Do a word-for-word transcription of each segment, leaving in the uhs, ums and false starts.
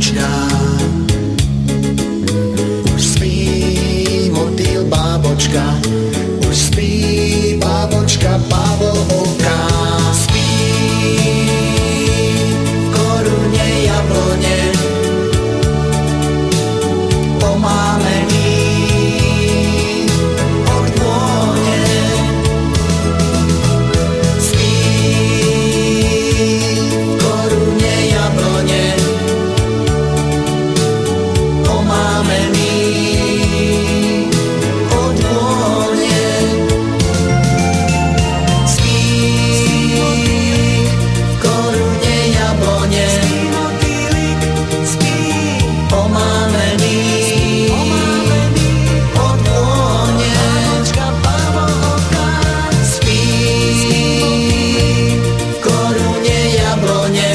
bábočka. Už spí motýl, bábočka. Už spí bábočka, bábovka. Spí v korune jablone, omámený od vône. Spí v korune jablone, omámený od vône. Spí v korune jablone, omámený od vône. Spí v korune jablone,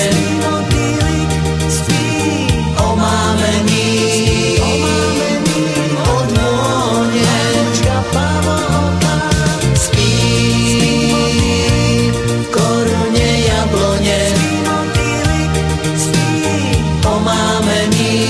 omámený od vône. Spí v korune jablone, omámený